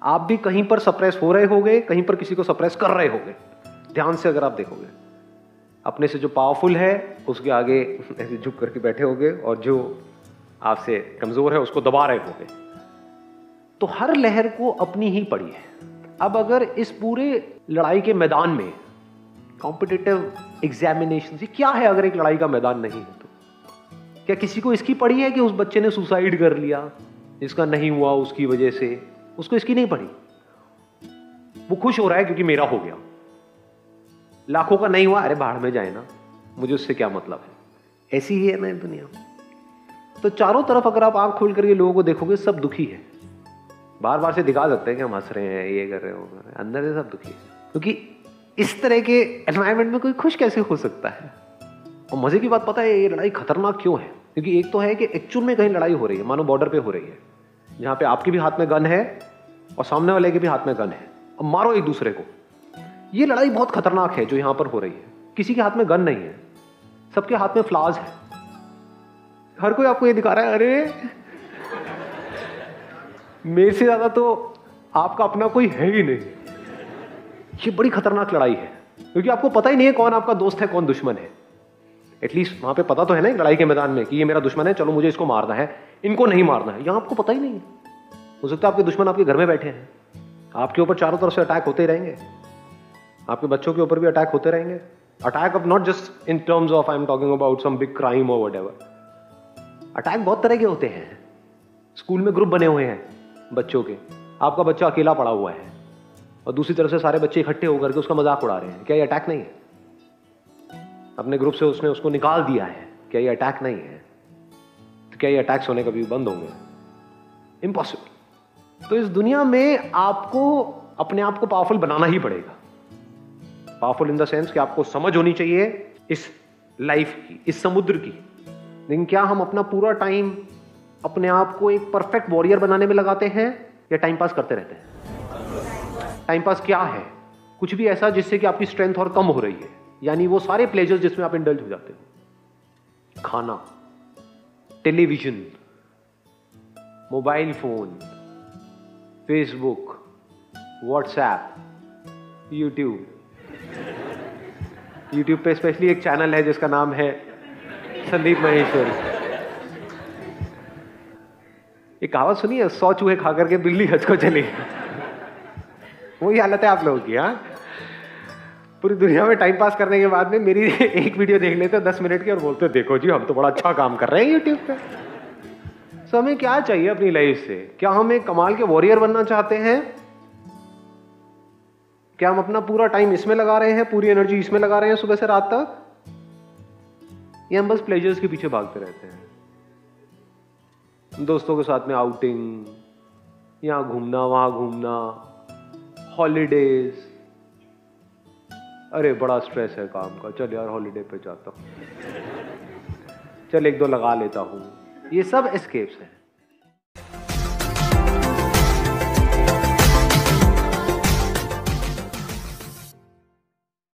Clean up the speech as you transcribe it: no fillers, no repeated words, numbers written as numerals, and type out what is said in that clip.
आप भी कहीं पर सप्रेस हो रहे होगे, कहीं पर किसी को सप्रेस कर रहे होगे। ध्यान से अगर आप देखोगे, अपने से जो पावरफुल है उसके आगे ऐसे झुक करके बैठे होगे, और जो आपसे कमजोर है उसको दबा रहे होगे। तो हर लहर को अपनी ही पड़ी है। अब अगर इस पूरे लड़ाई के मैदान में, कॉम्पिटिटिव एग्जामिनेशन से क्या है, अगर एक लड़ाई का मैदान नहीं है तो क्या किसी को इसकी पड़ी है कि उस बच्चे ने सुसाइड कर लिया, इसका नहीं हुआ उसकी वजह से? उसको इसकी नहीं पड़ी। वो खुश हो रहा है क्योंकि मेरा हो गया। लाखों का नहीं हुआ, अरे बाहर में जाए ना, मुझे उससे क्या मतलब है। ऐसी ही है ना दुनिया। तो चारों तरफ अगर आप आंख खोल करके लोगों को देखोगे, सब दुखी है। बार बार से दिखा सकते हैं कि हम हंस रहे हैं, ये कर रहे हो, अंदर से सब दुखी है। क्योंकि इस तरह के एनवायरनमेंट में कोई खुश कैसे हो सकता है? और मजे की बात पता है ये लड़ाई खतरनाक क्यों है? क्योंकि एक तो है कि एक्चुअल में कहीं लड़ाई हो रही है, मानो बॉर्डर पे हो रही है, जहां पे आपके भी हाथ में गन है और सामने वाले के भी हाथ में गन है, और मारो एक दूसरे को। ये लड़ाई बहुत खतरनाक है जो यहां पर हो रही है। किसी के हाथ में गन नहीं है, सबके हाथ में फ्लावर्स है। हर कोई आपको ये दिखा रहा है, अरे मेरे से ज्यादा तो आपका अपना कोई है ही नहीं। ये बड़ी खतरनाक लड़ाई है, क्योंकि आपको पता ही नहीं है कौन आपका दोस्त है, कौन दुश्मन है। एटलीस्ट वहां पे पता तो है ना लड़ाई के मैदान में कि ये मेरा दुश्मन है, चलो मुझे इसको मारना है, इनको नहीं मारना है। यहां आपको पता ही नहीं है। हो सकता है आपके दुश्मन आपके घर में बैठे हैं, आपके ऊपर चारों तरफ से अटैक होते रहेंगे, आपके बच्चों के ऊपर भी अटैक होते रहेंगे। Attack of not just in terms of I am talking about some big crime और व्हाटएवर। अटैक बहुत तरह के होते हैं। स्कूल में ग्रुप बने हुए हैं बच्चों के, आपका बच्चा अकेला पड़ा हुआ है और दूसरी तरफ से सारे बच्चे इकट्ठे होकर के उसका मजाक उड़ा रहे हैं। क्या ये अटैक नहीं है? अपने ग्रुप से उसने उसको निकाल दिया है, क्या ये अटैक नहीं है? तो क्या ये अटैक्स होने कभी बंद होंगे? इम्पॉसिबल। तो इस दुनिया में आपको अपने आप को पावरफुल बनाना ही पड़ेगा। पावरफुल इन द सेंस कि आपको समझ होनी चाहिए इस लाइफ की, इस समुद्र की। लेकिन क्या हम अपना पूरा टाइम अपने आप को एक परफेक्ट वॉरियर बनाने में लगाते हैं, या टाइम पास करते रहते हैं? टाइम पास क्या है? कुछ भी ऐसा जिससे कि आपकी स्ट्रेंथ और कम हो रही है, यानी वो सारे प्लेजर्स जिसमें आप इंडल्ज हो जाते हो। खाना, television, mobile phone, Facebook, WhatsApp, YouTube. YouTube पे स्पेशली एक चैनल है जिसका नाम है संदीप महeshwari। एक कहावत सुनी है, 100 चूहे खा करके बिल्ली हज को चली। वही हालत है आप लोगों की। हाँ, पूरी दुनिया में टाइम पास करने के बाद में मेरी एक वीडियो देख लेते 10 मिनट की और बोलते देखो जी हम तो बड़ा अच्छा काम कर रहे हैं यूट्यूब पे। तो हमें क्या चाहिए अपनी लाइफ से? क्या हम एक कमाल के वॉरियर बनना चाहते हैं? क्या हम अपना पूरा टाइम इसमें लगा रहे हैं, पूरी एनर्जी इसमें लगा रहे हैं सुबह से रात तक, या हम बस प्लेजर्स के पीछे भागते रहते हैं? दोस्तों के साथ में आउटिंग, यहां घूमना वहां घूमना, हॉलीडेज। अरे बड़ा स्ट्रेस है काम का, चल यार हॉलीडे पे जाता हूं, चल 1-2 लगा लेता हूं। ये सब एस्केप्स हैं।